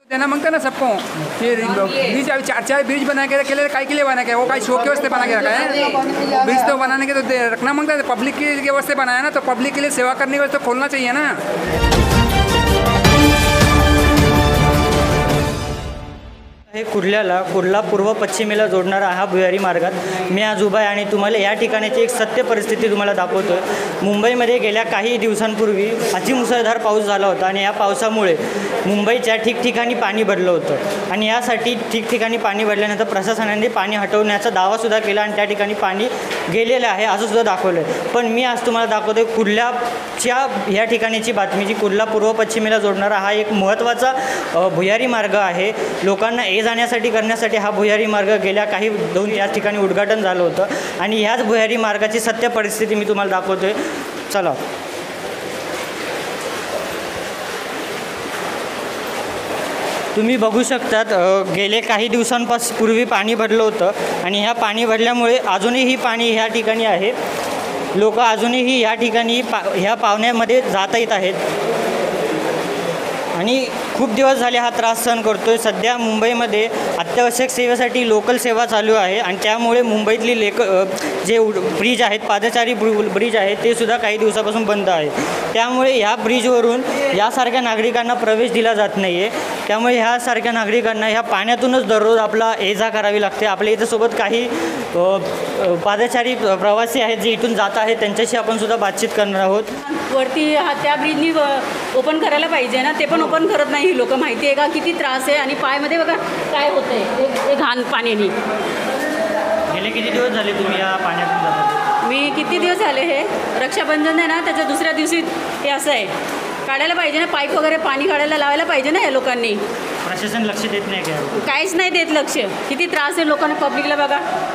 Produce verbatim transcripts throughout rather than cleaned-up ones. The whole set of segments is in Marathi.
देना मांगता ना सबको। ये ब्रिज अभी चार चार ब्रिज बना के रखे, काय के लिए बना के, वो काही शो के वास्ते बना के रखा है। ब्रिज तो बनाने के तो रखना मांगता है, पब्लिक के वास्ते बनाया ना, तो पब्लिक के लिए सेवा करने के वास्ते तो खोलना चाहिए ना। हे कुर्ल्याला कुर्ला पूर्व पश्चिमेला जोडणारा हा भुयारी मार्गात मी आज उभा आहे आणि तुम्हाला या ठिकाणाची एक सत्य परिस्थिती तुम्हाला दाखवतो आहे। मुंबईमध्ये गेल्या काही दिवसांपूर्वी अतिमुसळधार पाऊस झाला होता आणि या पावसामुळे मुंबईच्या ठिकठिकाणी पाणी भरलं होतं आणि यासाठी ठिकठिकाणी पाणी भरल्यानंतर प्रशासनाने पाणी हटवण्याचा दावासुद्धा केला आणि त्या ठिकाणी पाणी गेलेलं आहे असं सुद्धा दाखवलं आहे। पण मी आज तुम्हाला दाखवतो कुर्ल्याच्या या ठिकाणीची बातमी, जी कुर्ला पूर्व पश्चिमेला जोडणारा हा एक महत्त्वाचा भुयारी मार्ग आहे। लोकांना ये जाण्यासाठी करण्यासाठी हा भुयारी मार्ग गेल्या काही दोन या ठिकाणी उद्घाटन झालं होतं आणि ह्याच भुयारी मार्गाची सत्य परिस्थिती मी तुम्हाला दाखवतोय। चला, तुम्ही बघू शकतात गेले काही दिवसांपासून पूर्वी पाणी भरलं होतं आणि ह्या पाणी भरल्यामुळे अजूनही पाणी ह्या ठिकाणी आहे। लोक अजूनही या ठिकाणी पा ह्या पाण्यामध्ये जात येत आहेत आणि खूप दिवस झाले हा त्रास सहन करतोय। सध्या मुंबईमध्ये अत्यावश्यक सेवेसाठी लोकल सेवा चालू आहे आणि त्यामुळे मुंबईतली लेक जे ब्रिज आहेत, पादचारी ब्रिज आहेत, ते सुद्धा काही दिवसापासून बंद आहे। त्यामुळे ह्या ब्रिजवरून यासारख्या नागरिकांना प्रवेश दिला जात नाही आहे। त्यामुळे ह्यासारख्या नागरिकांना ह्या पाण्यातूनच दररोज आपला ये जा करावी लागते। आपल्या इथं सोबत काही पादचारी प्रवासी आहेत जे इथून जात आहेत, त्यांच्याशी आपण सुद्धा बातचीत करणार आहोत। वरती हा त्या ब्रिजनी ओपन करायला पाहिजे ना, ते पण ओपन करत नाही लोक। माहिती आहे का किती त्रास आहे आणि पायमध्ये बघा काय होतंय हे घाण पाण्याने। गेले किती दिवस झाले तुम्ही या पाण्यातून जाता? मी किती दिवस झाले, हे रक्षाबंधन आहे ना त्याच्या दुसऱ्या दिवशी हे असं आहे। काढायला पाहिजे ना, पाईप वगैरे पाणी काढायला लावायला पाहिजे ना या लोकांनी। प्रशासन लक्ष देत नहीं क्या? काहीच नाही देत लक्ष। किती त्रास आहे लोकांना, पब्लिकला बघा।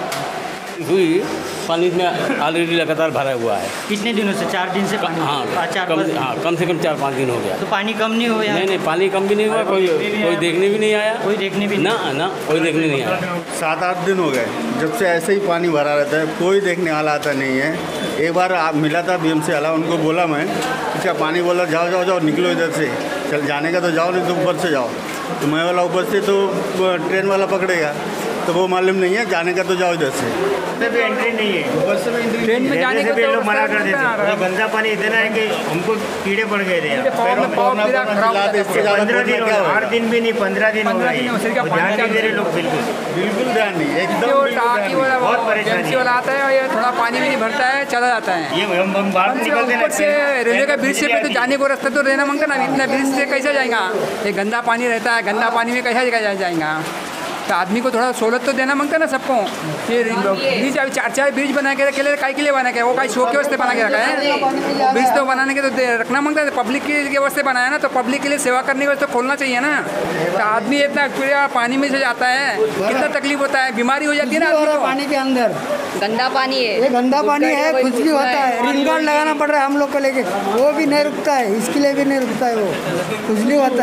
हुई पानी में ऑलरेडी लगातार भरा हुआ है। कितने दिनों से? चार दिन से पानी? हाँ, चार कम, हाँ कम से कम चार पाँच दिन हो गया। तो पानी कम नहीं हुआ? नहीं नहीं, पानी कम भी नहीं हुआ, कोई कोई देखने भी नहीं आया। कोई देखने भी ना ना कोई देखने नहीं आया। सात आठ दिन हो गए जब से ऐसे ही पानी भरा रहता है, कोई देखने वाला आता नहीं है। एक बार आप मिला था बी एम सी वाला, उनको बोला मैं अच्छा पानी, बोला जाओ जाओ जाओ निकलो इधर से, चल जाने का तो जाओ, नहीं तो ऊपर से जाओ। तो मैं वाला ऊपर से तो ट्रेन वाला पकड़ेगा, तो वो मालूम नहीं है, जाने का तो जाओ इधर से। से भी एंट्री नहीं है, ऊपर से भी एंट्री ट्रेन में जाने से भी लोग मना कर देते हैं। गंदा पानी इतना है कि हमको कीड़े पड़ गए थे। पंद्रह दिन हो गए, आठ दिन भी नहीं, पंद्रह दिन हो गए। ध्यान नहीं दे रहे लोग, बिल्कुल बिल्कुल ध्यान नहीं, एकदम बहुत परेशानी वाला आता है, ये थोड़ा पानी भी नहीं भरता है, चला जाता है। ये हम हम बाहर निकलते ऊपर से रेलवे का ब्रिज से पे तो जाने को रास्ता तो रहना मांगता ना, इतना ब्रिज से कैसे जाएगा? ये गंदा पानी रहता है, गंदा पानी में कैसे जाएगा? तो आदमी को थोड़ा सहूलत तो देना मांगता ना सबको। ये ब्रिज अभी चार चार ब्रिज बना के रखे, काय के लिए बना के, वो काही शो के वास्ते बना के रखा है। ब्रिज तो बनाने के तो रखना मांगता है, पब्लिक के वास्ते बनाया ना, तो पब्लिक के लिए सेवा करने के वास्ते खोलना चाहिए ना। तो आदमी इतना पानी में से जाता है, कितना तकलीफ होता है, बीमारी हो जाती है ना आदमी को। पानी के अंदर गंदा पानी है, ये गंदा पानी है, खुजली होता है, रिंग गार्ड लगाना पड़ रहा है हम लोग को लेके, वो भी नहीं रुकता है, इसके लिए भी नहीं रुकता है, वो खुजली होता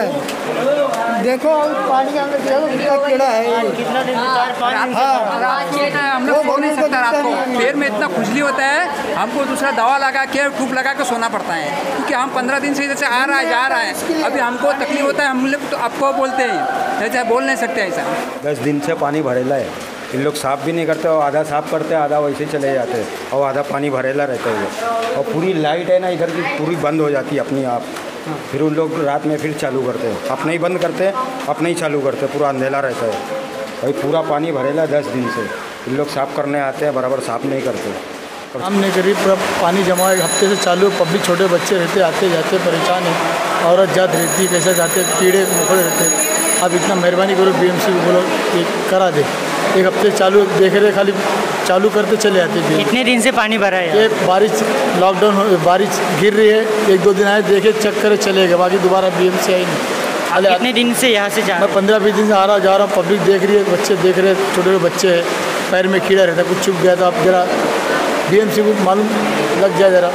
है। देखो पानी के अंदर देखो कितना कीड़ा है। कितना दिन? चार पाँच दिन? हाँ, हम लोग सो नहीं सकता रात को, पैर में इतना खुजली होता है, हमको दूसरा दवा लगा के टूप लगा के सोना पड़ता है, क्योंकि हम पंद्रह दिन से इधर से आ रहा है जा रहा है। अभी हमको तकलीफ होता है, हम लोग तो आपको बोलते हैं, ऐसा बोल नहीं सकते ऐसा। दस दिन से पानी भरेला है, इन लोग साफ़ भी नहीं करते, और आधा साफ़ करते हैं, आधा वैसे चले जाते हैं, और आधा पानी भरेला रहता है। और पूरी लाइट है ना इधर की पूरी बंद हो जाती है अपनी आप, फिर उन लोग रात में फिर चालू करते हैं, अपने ही बंद करते हैं, अपने ही चालू करते हैं, पूरा अंधेला रहता है भाई। पूरा पानी भरेला दस दिन से, इन लोग साफ़ करने आते हैं, बराबर साफ़ नहीं करते। हम नहीं करीब पूरा पानी जमा एक हफ्ते से चालू है, पब्लिक छोटे बच्चे रहते आते जाते परेशान है, औरत जात रहती कैसे जाते, कीड़े मकोड़े रहते। अब इतना मेहरबानी करो बी एम सी को बोलो कि करा दे, एक हफ्ते चालू देख रहे, खाली चालू करते चले आते। कितने दिन से पानी भरा है? ये बारिश लॉकडाउन बारिश गिर रही है, एक दो दिन आए देखे चेक करे चले गए, बाकी दोबारा बी एम सी आई नहीं। कितने दिन से यहाँ से जा? मैं पंद्रह बीस दिन से आ रहा जा रहा हूँ, पब्लिक देख रही है, बच्चे देख रहे हैं, छोटे छोटे बच्चे हैं, पैर में कीड़ा रहता है, कुछ चुप गया तो आप जरा बी एम सी को मालूम लग जाए जरा।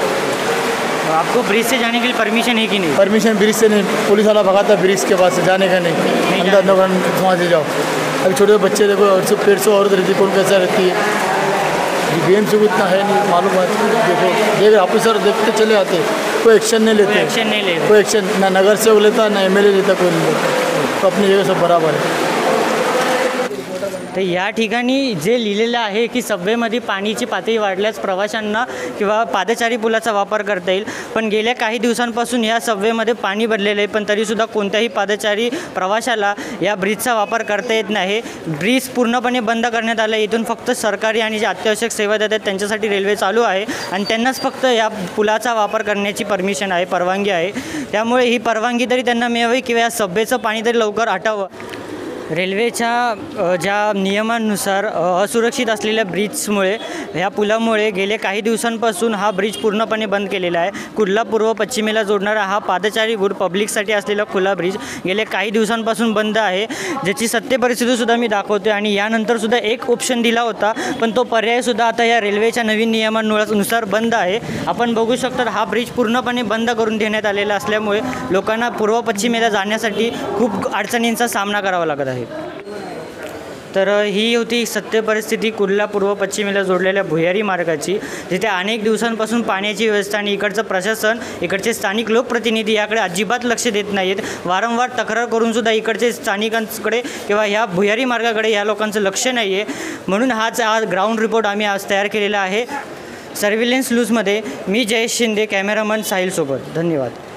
आपको ब्रिज से जाने के लिए परमिशन है कि नहीं? परमिशन ब्रिज से नहीं, पुलिस वाला भगाता ब्रिज के पास से, जाने का नहीं, अंदर अंदर वहाँ से जाओ। अभी छोटे बच्चे देखो, और सब पेड़ से औरत रहती है, कौन कैसा रहती है, बी एम सी को इतना है नहीं मालूम है। देखो देख ऑफिसर देखते चले आते, कोई एक्शन नहीं लेते, एक्शन नहीं लेते, कोई एक्शन ना नगर सेवक लेता ना एम एल ए लेता, कोई नहीं लेता। तो अपनी जगह सब बराबर है। तर या ठिकाणी जे लिहिलेलं आहे की सबवेमध्ये पाण्याची पातळी वाढल्यास प्रवाशांना किंवा पादचारी पुलाचा वापर करता येईल, पण गेल्या काही दिवसांपासून या सबवेमध्ये पाणी भरलेलं आहे, पण तरीसुद्धा कोणत्याही पादचारी प्रवाशाला या ब्रिजचा वापर करता येत नाही। ब्रिज पूर्णपणे बंद करण्यात आला। इथून फक्त सरकारी आणि जे अत्यावश्यक सेवा देतात त्यांच्यासाठी रेल्वे चालू आहे आणि त्यांनाच फक्त या पुलाचा वापर करण्याची परमिशन आहे, परवानगी आहे। त्यामुळे ही परवानगी तरी त्यांना मिळावी किंवा या सबवेचं पाणी तरी लवकर हटावं। रेल्वेच्या ज्या नियमांनुसार असुरक्षित असलेल्या ब्रिजमुळे ह्या पुलामुळे गेले काही दिवसांपासून हा ब्रिज पूर्णपणे बंद केलेला आहे। कुर्ला पूर्व पश्चिमेला जोडणारा हा पादचारी गुड पब्लिकसाठी असलेला खुला ब्रिज गेले काही दिवसांपासून बंद आहे, ज्याची सत्य परिस्थितीसुद्धा मी दाखवतो आणि यानंतरसुद्धा एक ऑप्शन दिला होता, पण तो पर्यायसुद्धा आता या रेल्वेच्या नवीन नियमांनुसार बंद आहे। आपण बघू शकता हा ब्रिज पूर्णपणे बंद करून देण्यात आलेला असल्यामुळे लोकांना पूर्व पश्चिमेला जाण्यासाठी खूप अडचणींचा सामना करावा लागत आहे। तर ही होती सत्य परिस्थिती कुर्ला पूर्व पश्चिमेला जोडलेल्या भुयारी मार्गाची, जिथे अनेक दिवसांपासून पाण्याची व्यवस्था आणि इकडचं प्रशासन, इकडचे स्थानिक लोकप्रतिनिधी याकडे अजिबात लक्ष देत नाहीत। वारंवार तक्रार करूनसुद्धा इकडचे स्थानिकांकडे किंवा ह्या भुयारी मार्गाकडे या लोकांचं लक्ष नाही आहे। म्हणून हाच आज ग्राउंड रिपोर्ट आम्ही आज तयार केलेला आहे सर्व्हिलन्स न्यूजमध्ये। मी जयेश शिंदे, कॅमेरामन साहिलसोबत। धन्यवाद।